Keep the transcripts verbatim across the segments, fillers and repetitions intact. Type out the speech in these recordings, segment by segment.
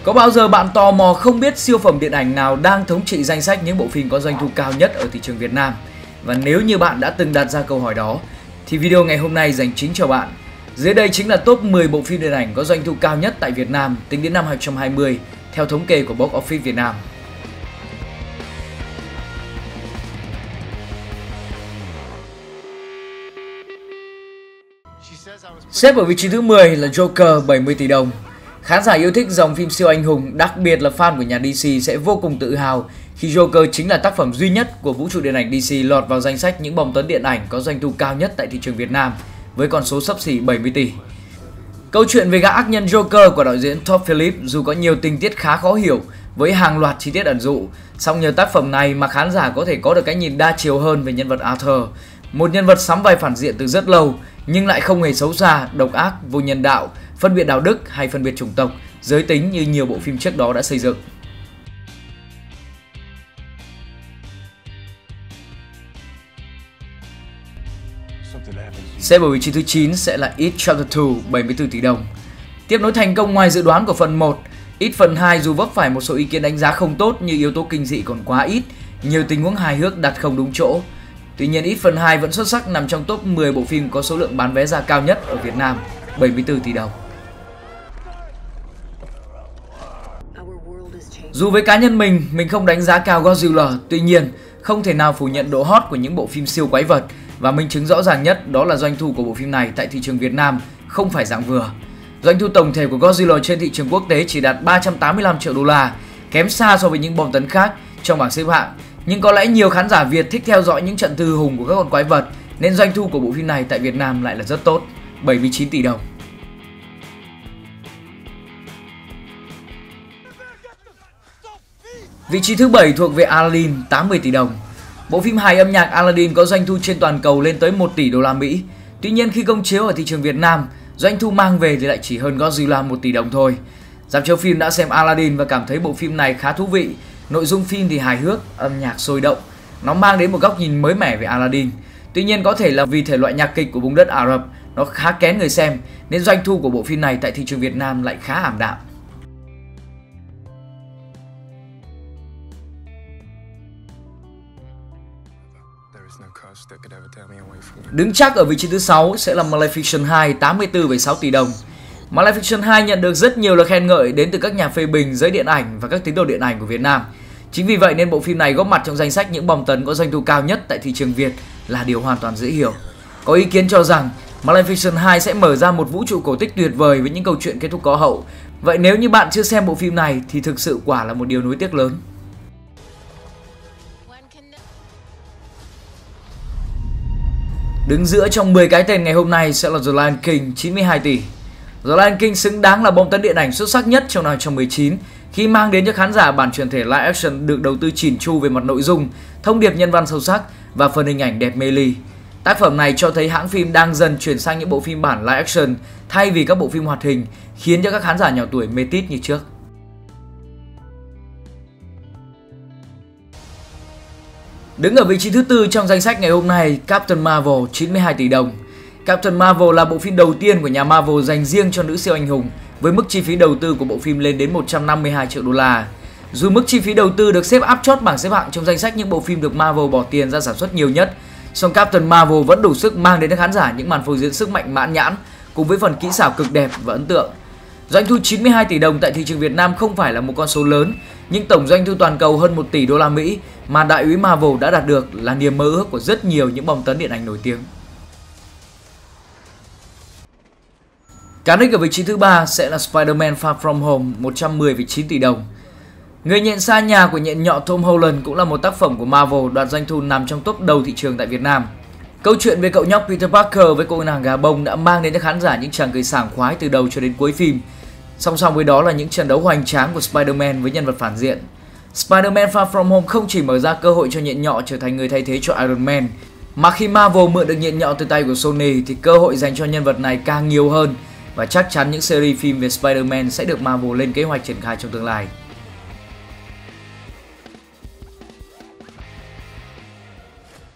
Có bao giờ bạn tò mò không biết siêu phẩm điện ảnh nào đang thống trị danh sách những bộ phim có doanh thu cao nhất ở thị trường Việt Nam? Và nếu như bạn đã từng đặt ra câu hỏi đó, thì video ngày hôm nay dành chính cho bạn. Dưới đây chính là top mười bộ phim điện ảnh có doanh thu cao nhất tại Việt Nam tính đến năm hai không hai không theo thống kê của Box Office Việt Nam. Xếp ở vị trí thứ mười là Joker bảy mươi tỷ đồng. Khán giả yêu thích dòng phim siêu anh hùng, đặc biệt là fan của nhà đê xê sẽ vô cùng tự hào khi Joker chính là tác phẩm duy nhất của vũ trụ điện ảnh đê xê lọt vào danh sách những bom tấn điện ảnh có doanh thu cao nhất tại thị trường Việt Nam với con số xấp xỉ bảy mươi tỷ. Câu chuyện về gã ác nhân Joker của đạo diễn Todd Phillips dù có nhiều tình tiết khá khó hiểu với hàng loạt chi tiết ẩn dụ, song nhờ tác phẩm này mà khán giả có thể có được cái nhìn đa chiều hơn về nhân vật Arthur, một nhân vật sắm vai phản diện từ rất lâu nhưng lại không hề xấu xa, độc ác, vô nhân đạo, phân biệt đạo đức hay phân biệt chủng tộc, giới tính như nhiều bộ phim trước đó đã xây dựng. Xếp ở vị trí thứ chín sẽ là It Chapter hai, bảy mươi tư tỷ đồng. Tiếp nối thành công ngoài dự đoán của phần một, It phần hai dù vấp phải một số ý kiến đánh giá không tốt như yếu tố kinh dị còn quá ít, nhiều tình huống hài hước đặt không đúng chỗ. Tuy nhiên It phần hai vẫn xuất sắc nằm trong top mười bộ phim có số lượng bán vé ra cao nhất ở Việt Nam, bảy mươi tư tỷ đồng. Dù với cá nhân mình, mình không đánh giá cao Godzilla, tuy nhiên không thể nào phủ nhận độ hot của những bộ phim siêu quái vật và minh chứng rõ ràng nhất đó là doanh thu của bộ phim này tại thị trường Việt Nam không phải dạng vừa. Doanh thu tổng thể của Godzilla trên thị trường quốc tế chỉ đạt ba trăm tám mươi lăm triệu đô la, kém xa so với những bom tấn khác trong bảng xếp hạng. Nhưng có lẽ nhiều khán giả Việt thích theo dõi những trận tư hùng của các con quái vật nên doanh thu của bộ phim này tại Việt Nam lại là rất tốt, bảy mươi chín tỷ đồng. Vị trí thứ bảy thuộc về Aladdin, tám mươi tỷ đồng. Bộ phim hài âm nhạc Aladdin có doanh thu trên toàn cầu lên tới một tỷ đô la Mỹ. Tuy nhiên khi công chiếu ở thị trường Việt Nam, doanh thu mang về thì lại chỉ hơn Godzilla một tỷ đồng thôi. Rạp chiếu phim đã xem Aladdin và cảm thấy bộ phim này khá thú vị. Nội dung phim thì hài hước, âm nhạc sôi động. Nó mang đến một góc nhìn mới mẻ về Aladdin. Tuy nhiên có thể là vì thể loại nhạc kịch của vùng đất Ả Rập nó khá kén người xem nên doanh thu của bộ phim này tại thị trường Việt Nam lại khá ảm đạm. Đứng chắc ở vị trí thứ sáu sẽ là Maleficent hai, tám mươi tư phẩy sáu tỷ đồng. Maleficent hai nhận được rất nhiều lời khen ngợi đến từ các nhà phê bình, giới điện ảnh và các tín đồ điện ảnh của Việt Nam. Chính vì vậy nên bộ phim này góp mặt trong danh sách những bom tấn có doanh thu cao nhất tại thị trường Việt là điều hoàn toàn dễ hiểu. Có ý kiến cho rằng Maleficent hai sẽ mở ra một vũ trụ cổ tích tuyệt vời với những câu chuyện kết thúc có hậu. Vậy nếu như bạn chưa xem bộ phim này thì thực sự quả là một điều nuối tiếc lớn. Đứng giữa trong mười cái tên ngày hôm nay sẽ là The Lion King, chín mươi hai tỷ. The Lion King xứng đáng là bom tấn điện ảnh xuất sắc nhất trong năm hai không một chín khi mang đến cho khán giả bản chuyển thể live action được đầu tư chỉn chu về mặt nội dung, thông điệp nhân văn sâu sắc và phần hình ảnh đẹp mê ly. Tác phẩm này cho thấy hãng phim đang dần chuyển sang những bộ phim bản live action thay vì các bộ phim hoạt hình, khiến cho các khán giả nhỏ tuổi mê tít như trước. Đứng ở vị trí thứ tư trong danh sách ngày hôm nay, Captain Marvel, chín mươi hai tỷ đồng. Captain Marvel là bộ phim đầu tiên của nhà Marvel dành riêng cho nữ siêu anh hùng, với mức chi phí đầu tư của bộ phim lên đến một trăm năm mươi hai triệu đô la. Dù mức chi phí đầu tư được xếp áp chót bảng xếp hạng trong danh sách những bộ phim được Marvel bỏ tiền ra sản xuất nhiều nhất, song Captain Marvel vẫn đủ sức mang đến cho khán giả những màn phô diễn sức mạnh mãn nhãn cùng với phần kỹ xảo cực đẹp và ấn tượng. Doanh thu chín mươi hai tỷ đồng tại thị trường Việt Nam không phải là một con số lớn, nhưng tổng doanh thu toàn cầu hơn một tỷ đô la Mỹ mà đại úy Marvel đã đạt được là niềm mơ ước của rất nhiều những bom tấn điện ảnh nổi tiếng. Cán đích ở vị trí thứ ba sẽ là Spider-Man Far From Home, một trăm mười phẩy chín tỷ đồng. Người nhện xa nhà của nhện nhọ Tom Holland cũng là một tác phẩm của Marvel đoạt doanh thu nằm trong top đầu thị trường tại Việt Nam. Câu chuyện về cậu nhóc Peter Parker với cô nàng gà bông đã mang đến cho khán giả những tràng cười sảng khoái từ đầu cho đến cuối phim. Song song với đó là những trận đấu hoành tráng của Spider-Man với nhân vật phản diện. Spider-Man Far From Home không chỉ mở ra cơ hội cho nhện nhọ trở thành người thay thế cho Iron Man, mà khi Marvel mượn được nhện nhọ từ tay của Sony thì cơ hội dành cho nhân vật này càng nhiều hơn và chắc chắn những series phim về Spider-Man sẽ được Marvel lên kế hoạch triển khai trong tương lai.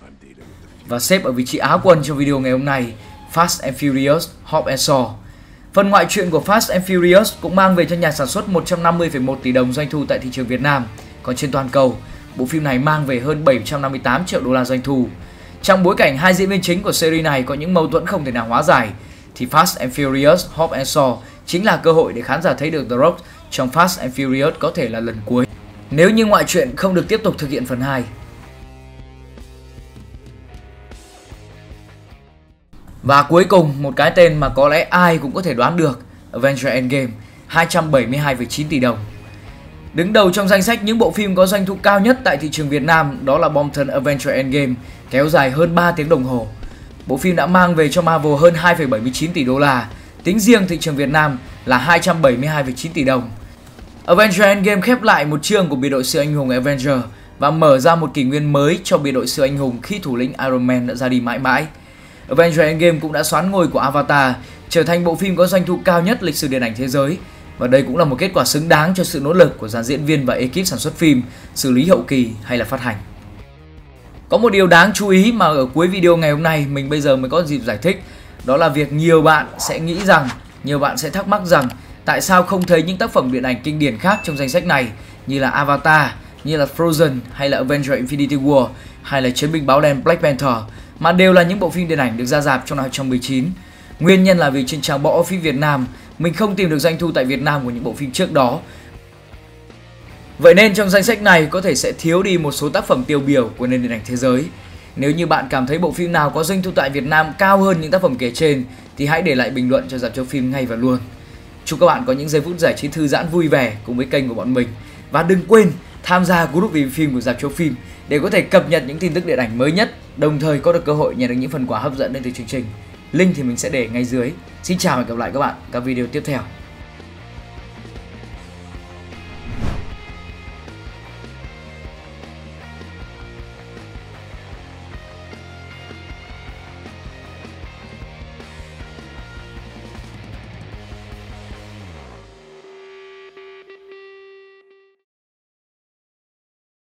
Và xếp ở vị trí Á quân trong video ngày hôm nay, Fast and Furious, Hobbs and Shaw. Phần ngoại truyện của Fast and Furious cũng mang về cho nhà sản xuất một trăm năm mươi phẩy một tỷ đồng doanh thu tại thị trường Việt Nam. Còn trên toàn cầu, bộ phim này mang về hơn bảy trăm năm mươi tám triệu đô la doanh thu. Trong bối cảnh hai diễn viên chính của series này có những mâu thuẫn không thể nào hóa giải, thì Fast and Furious Hobbs and Shaw chính là cơ hội để khán giả thấy được The Rock trong Fast and Furious có thể là lần cuối, nếu như ngoại truyện không được tiếp tục thực hiện phần hai. Và cuối cùng, một cái tên mà có lẽ ai cũng có thể đoán được, Avengers Endgame, hai trăm bảy mươi hai phẩy chín tỷ đồng. Đứng đầu trong danh sách những bộ phim có doanh thu cao nhất tại thị trường Việt Nam đó là bom tấn Avengers Endgame, kéo dài hơn ba tiếng đồng hồ. Bộ phim đã mang về cho Marvel hơn hai phẩy bảy mươi chín tỷ đô la, tính riêng thị trường Việt Nam là hai trăm bảy mươi hai phẩy chín tỷ đồng. Avengers Endgame khép lại một chương của biệt đội siêu anh hùng Avengers và mở ra một kỷ nguyên mới cho biệt đội siêu anh hùng khi thủ lĩnh Iron Man đã ra đi mãi mãi. Avengers Endgame cũng đã soán ngôi của Avatar, trở thành bộ phim có doanh thu cao nhất lịch sử điện ảnh thế giới. Và đây cũng là một kết quả xứng đáng cho sự nỗ lực của dàn diễn viên và ekip sản xuất phim, xử lý hậu kỳ hay là phát hành. Có một điều đáng chú ý mà ở cuối video ngày hôm nay mình bây giờ mới có dịp giải thích, đó là việc nhiều bạn sẽ nghĩ rằng, nhiều bạn sẽ thắc mắc rằng tại sao không thấy những tác phẩm điện ảnh kinh điển khác trong danh sách này như là Avatar, như là Frozen hay là Avengers Infinity War hay là Chiến binh báo đen Black Panther mà đều là những bộ phim điện ảnh được ra rạp trong năm hai không một chín. Nguyên nhân là vì trên trang box office Việt Nam mình không tìm được doanh thu tại Việt Nam của những bộ phim trước đó. Vậy nên trong danh sách này có thể sẽ thiếu đi một số tác phẩm tiêu biểu của nền điện ảnh thế giới. Nếu như bạn cảm thấy bộ phim nào có doanh thu tại Việt Nam cao hơn những tác phẩm kể trên thì hãy để lại bình luận cho Rạp Chiếu Phim ngay và luôn. Chúc các bạn có những giây phút giải trí thư giãn vui vẻ cùng với kênh của bọn mình. Và đừng quên tham gia group review phim của Rạp Chiếu Phim để có thể cập nhật những tin tức điện ảnh mới nhất, đồng thời có được cơ hội nhận được những phần quà hấp dẫn đến từ chương trình. Link thì mình sẽ để ngay dưới. Xin chào và hẹn gặp lại các bạn ở các video tiếp theo.